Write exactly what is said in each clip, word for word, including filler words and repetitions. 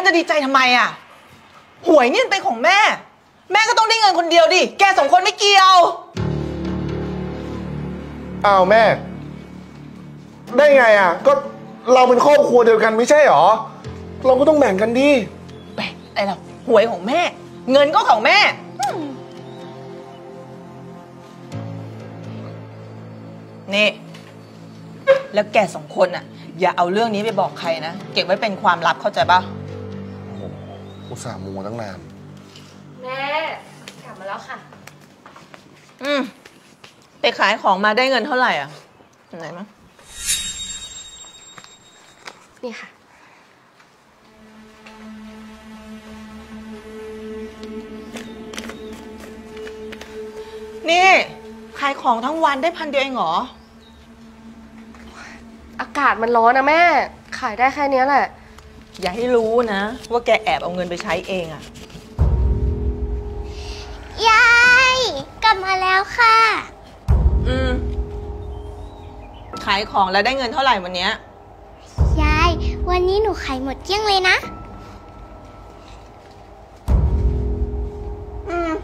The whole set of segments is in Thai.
จะดีใจทำไมอ่ะหวยนี่เป็นของแม่แม่ก็ต้องได้เงินคนเดียวดิแกสองคนไม่เกี่ยวอ้าวแม่ได้ไงอ่ะก็เราเป็นครอบครัวเดียวกันไม่ใช่หรอเราก็ต้องแบ่งกันดิแบ่งอะไรล่ะหวยของแม่เงินก็ของแม่นี่แล้วแกสองคนอ่ะอย่าเอาเรื่องนี้ไปบอกใครนะเก็บไว้เป็นความลับเข้าใจป่ะโอ้โหอุตส่าห์มูตั้งนานแม่กลับมาแล้วค่ะอืมไปขายของมาได้เงินเท่าไหร่อ่ะไหนมั้งนี่ค่ะนี่ขายของทั้งวันได้พันเดียวเองเหรออากาศมันร้อนนะแม่ขายได้แค่นี้แหละอย่าให้รู้นะว่าแกแอบเอาเงินไปใช้เองอะยายกลับมาแล้วค่ะอืมขายของแล้วได้เงินเท่าไหร่วันนี้ยายวันนี้หนูขายหมดเกลี้ยงเลยนะอืม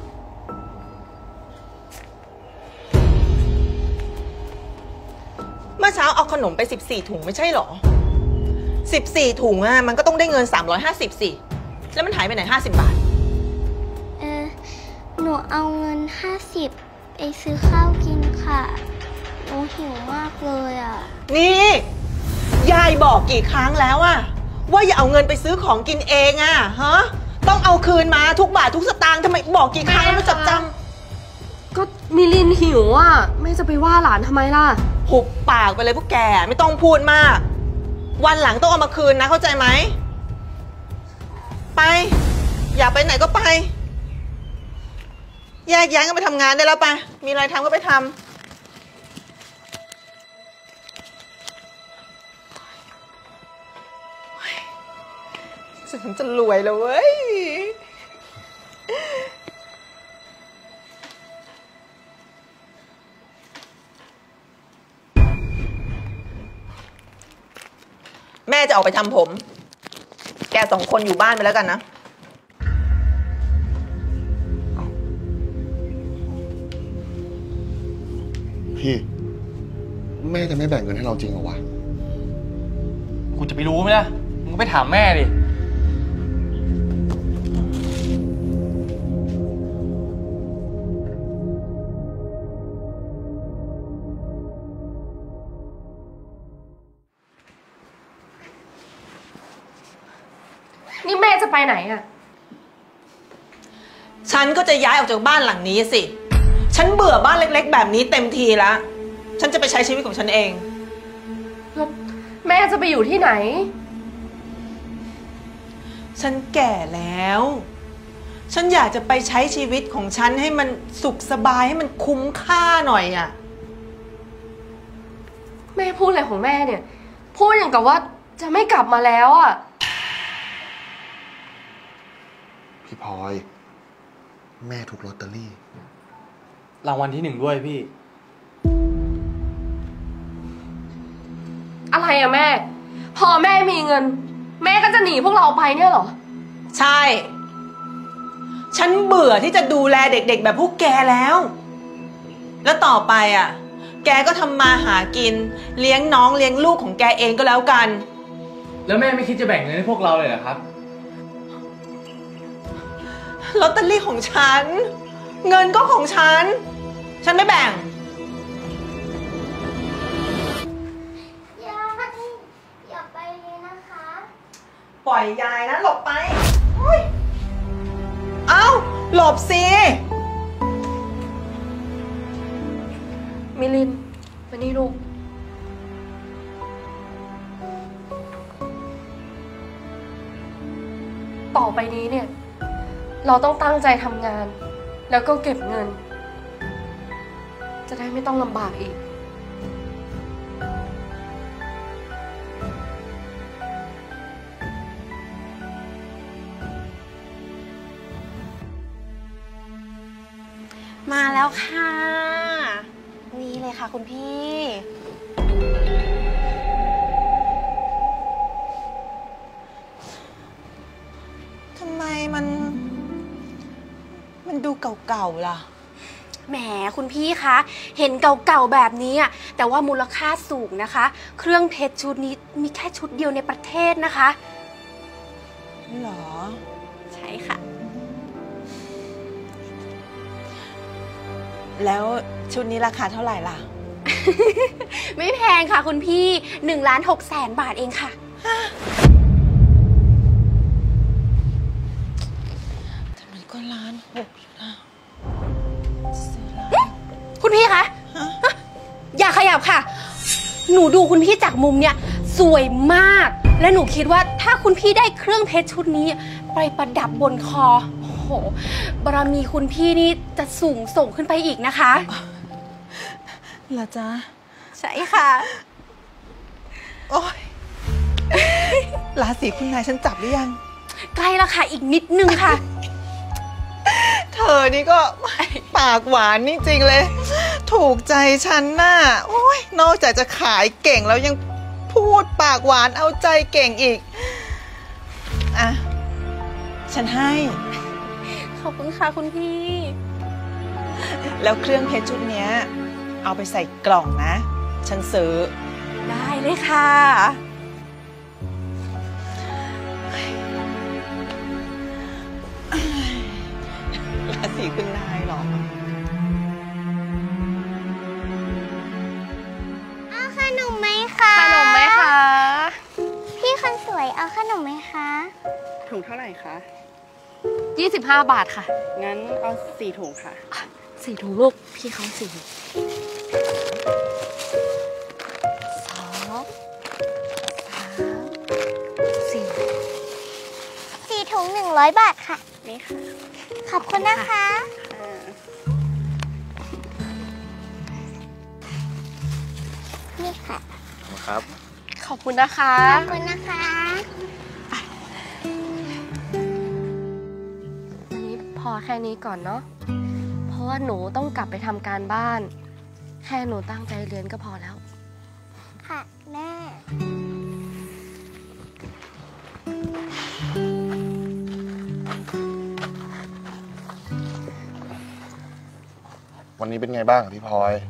เมื่อเช้าเอาขนมไปสิบสี่ถุงไม่ใช่หรอสิบสี่ถุงอ่ะมันก็ต้องได้เงินสามร้อยห้าสิบสิแล้วมันหายไปไหนห้าสิบบาทเออหนูเอาเงินห้าสิบไปซื้อข้าวกินค่ะหนูหิวมากเลยอ่ะนี่ยายบอกกี่ครั้งแล้วอะว่าอย่าเอาเงินไปซื้อของกินเองอะฮะต้องเอาคืนมาทุกบาททุกสตางค์ทำไมบอกกี่ครั้งแล้วไม่จดจำก็มิลินหิวอ่ะแม่จะไปว่าหลานทำไมล่ะหุบปากไปเลยพวกแกไม่ต้องพูดมากวันหลังต้องเอามาคืนนะเข้าใจไหมไปอยากไปไหนก็ไปแยกย้ายกันไปทำงานได้แล้วไปมีอะไรทำก็ไปทำฉันจะรวยแล้วเว้ยแม่จะออกไปทำผมแกสองคนอยู่บ้านไปแล้วกันนะพี่แม่จะไม่แบ่งเงินให้เราจริงเหรอวะกูจะไปรู้ไหมล่ะมึงก็ไปถามแม่ดินี่แม่จะไปไหนอะฉันก็จะย้ายออกจากบ้านหลังนี้สิฉันเบื่อบ้านเล็กๆแบบนี้เต็มทีแล้วฉันจะไปใช้ชีวิตของฉันเองแล้วแม่จะไปอยู่ที่ไหนฉันแก่แล้วฉันอยากจะไปใช้ชีวิตของฉันให้มันสุขสบายให้มันคุ้มค่าหน่อยอะแม่พูดอะไรของแม่เนี่ยพูดอย่างกับว่าจะไม่กลับมาแล้วอะพี่พลอยแม่ถูกลอตเตอรี่รางวัลที่หนึ่งด้วยพี่อะไรอะแม่พอแม่มีเงินแม่ก็จะหนีพวกเราไปเนี่ยเหรอใช่ฉันเบื่อที่จะดูแลเด็กๆแบบพวกแกแล้วแล้วต่อไปอ่ะแกก็ทำมาหากินเลี้ยงน้องเลี้ยงลูกของแกเองก็แล้วกันแล้วแม่ไม่คิดจะแบ่งเงินให้พวกเราเลยเหรอครับลอตเตอรี่ของฉันเงินก็ของฉันฉันไม่แบ่งยายอย่าไปเลยนะคะปล่อยยายนะหลบไปเอ้าหลบสิมิลินมานี่ลูกต่อไปนี้เนี่ยเราต้องตั้งใจทำงานแล้วก็เก็บเงินจะได้ไม่ต้องลำบากอีกมาแล้วค่ะนี่เลยค่ะคุณพี่มัน มันดูเก่าๆล่ะแหมคุณพี่คะเห็นเก่าๆแบบนี้อะแต่ว่ามูลค่าสูงนะคะ เครื่องเพชรชุดนี้มีแค่ชุดเดียวในประเทศนะคะหรอใช่ค่ะแล้วชุดนี้ราคาเท่าไหร่ล่ะไม่แพงค่ะคุณพี่หนึ่งล้านหกแสนบาทเองค่ะแต่มันก็ล้านหกอยู่นะคุณพี่คะอย่าขยับค่ะหนูดูคุณพี่จากมุมเนี้ยสวยมากและหนูคิดว่าถ้าคุณพี่ได้เครื่องเพชรชุดนี้ไปประดับบนคอโอ้โหบารมีคุณพี่นี่จะสูงส่งขึ้นไปอีกนะคะเหรอจ๊ะใช่ค่ะโอ๊ยราศีคุณนายฉันจับหรือยังใกล้แล้วค่ะอีกนิดนึงค่ะเธอนี่ก็ปากหวานนี่จริงเลยถูกใจฉันน่ะโอ้ยนอกจากจะขายเก่งแล้วยังพูดปากหวานเอาใจเก่งอีกอ่ะฉันให้ขอบคุณค่ะคุณพี่แล้วเครื่องเพชรชุดเนี้ยเอาไปใส่กล่องนะฉันซื้อได้เลยค่ะราศีคุณนายหรอเอาขนมไหมคะขนมไหมคะพี่คนสวยเอาขนมไหมคะถุงเท่าไหร่คะยี่สิบห้าบาทค่ะงั้นเอาสี่ถุงค่ะสี่ถุงลูกพี่เขาสี่สองสามสี่สี่ถุงหนึ่งร้อยบาทค่ะนี่ค่ะขอบคุณนะคะนี่ค่ะครับขอบคุณนะคะขอบคุณนะคะวันนี้พอแค่นี้ก่อนเนาะเพราะว่าหนูต้องกลับไปทำการบ้านแค่หนูตั้งใจเรียนก็พอแล้วค่ะแม่วันนี้เป็นไงบ้างพี่พลอย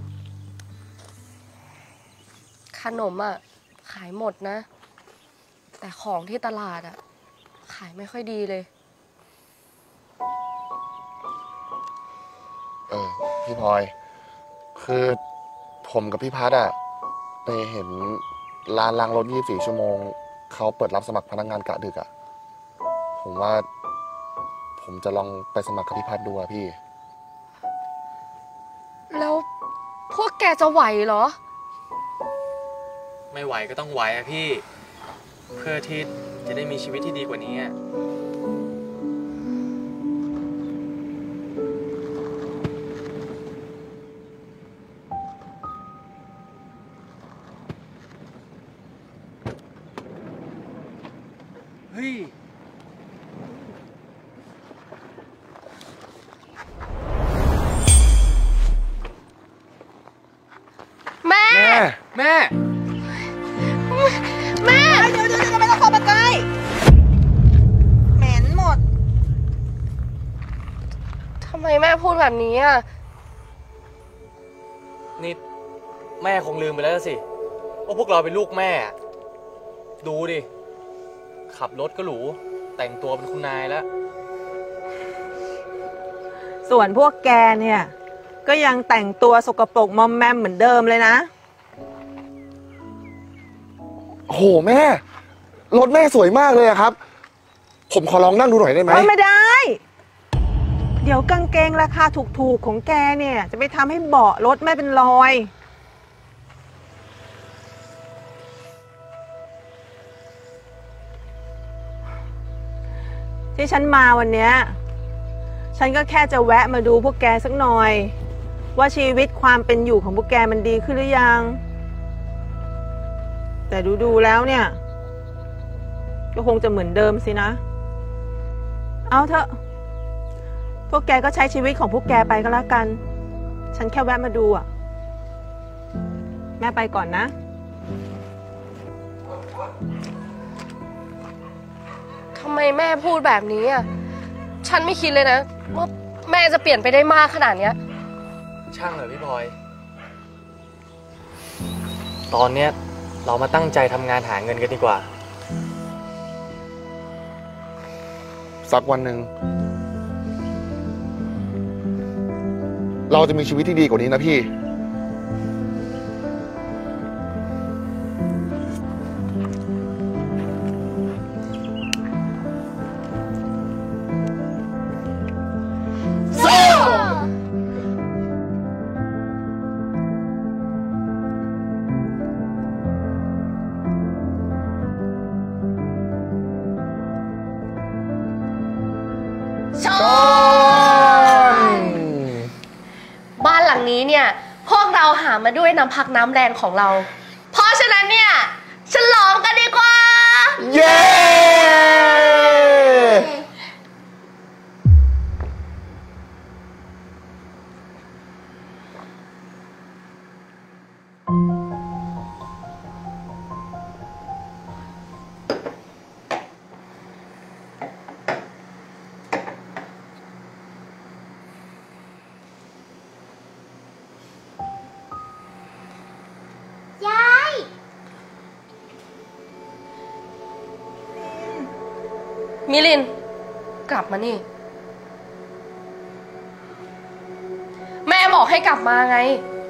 ขนมอ่ะขายหมดนะแต่ของที่ตลาดอ่ะขายไม่ค่อยดีเลยเออพี่พลอยคือผมกับพี่พัดอ่ะไปเห็นร้านล้างรถยี่สิบสี่ชั่วโมงเขาเปิดรับสมัครพนักงานกะดึกอ่ะผมว่าผมจะลองไปสมัครกับพี่พัดดูอ่ะพี่แล้วพวกแกจะไหวเหรอไม่ไหวก็ต้องไหวอะพี่เพื่อที่จะได้มีชีวิตที่ดีกว่านี้เฮ้ยแม่แม่แม่เดี๋ยวเดี๋ยวจะไม่ต้องเข้ามาใกล้เหม็นหมดทำไมแม่พูดแบบนี้อ่ะนี่แม่คงลืมไปแล้วสิว่าพวกเราเป็นลูกแม่ดูดิขับรถก็หรูแต่งตัวเป็นคุณนายแล้วส่วนพวกแกเนี่ยก็ยังแต่งตัวสกปรกมอมแมมเหมือนเดิมเลยนะโหแม่รถแม่สวยมากเลยครับผมขอลองนั่งดูหน่อยได้ไหมไม่ได้เดี๋ยวกางเกงราคาถูกๆของแกเนี่ยจะไปทำให้เบาะรถแม่เป็นรอยที่ฉันมาวันนี้ฉันก็แค่จะแวะมาดูพวกแกสักหน่อยว่าชีวิตความเป็นอยู่ของพวกแกมันดีขึ้นหรือยังแต่ดูๆแล้วเนี่ยก็คงจะเหมือนเดิมสินะเอาเถอะพวกแกก็ใช้ชีวิตของพวกแกไปก็แล้วกันฉันแค่แวะมาดูอ่ะแม่ไปก่อนนะขทำไมแม่พูดแบบนี้อ่ะ ฉันไม่คิดเลยนะว่าแม่จะเปลี่ยนไปได้มากขนาดเนี้ยช่างเหรอพี่พลอย ตอนเนี้ยเรามาตั้งใจทำงานหาเงินกันดีกว่าสักวันหนึ่งเราจะมีชีวิตที่ดีกว่านี้นะพี่บ้านหลังนี้เนี่ยพวกเราหามาด้วยน้ำพักน้ำแรงของเรา เพราะฉะนั้นเนี่ยฉลองกันดีกว่าเย้ยายมิลิน กลับมานี่ แม่บอกให้กลับมาไง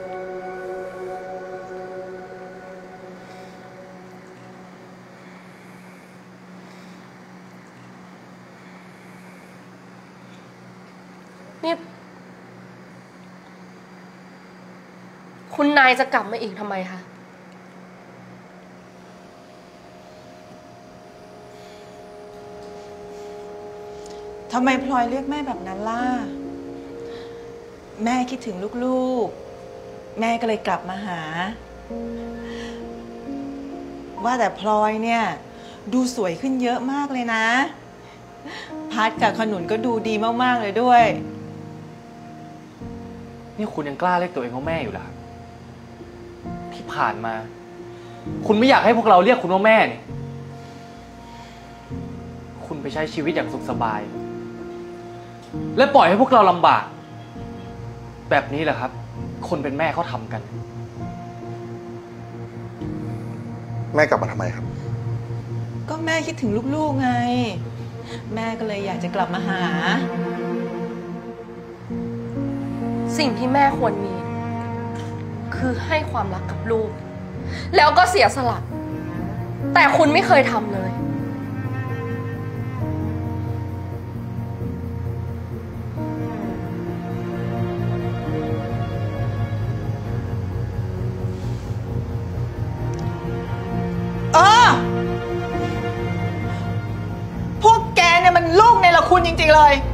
นี่ คุณนายจะกลับมาอีกทำไมคะทำไมพลอยเรียกแม่แบบนั้นล่ะ แม่คิดถึงลูกๆ แม่ก็เลยกลับมาหา ว่าแต่พลอยเนี่ยดูสวยขึ้นเยอะมากเลยนะ พัดกับขนุนก็ดูดีมากๆเลยด้วยนี่คุณยังกล้าเรียกตัวเองว่าแม่อยู่เหรอครับที่ผ่านมา คุณไม่อยากให้พวกเราเรียกคุณว่าแม่นี่คุณไปใช้ชีวิตอย่างสุขสบาย และปล่อยให้พวกเราลำบาก แบบนี้แหละครับ คนเป็นแม่เขาทำกันแม่กลับมาทำไมครับก็แม่คิดถึงลูกๆไง แม่ก็เลยอยากจะกลับมาหาสิ่งที่แม่ควรมี คือให้ความรักกับลูก แล้วก็เสียสละ แต่คุณไม่เคยทำเลยเออ พวกแกเนี่ยมันลูกในละคุณจริงๆเลย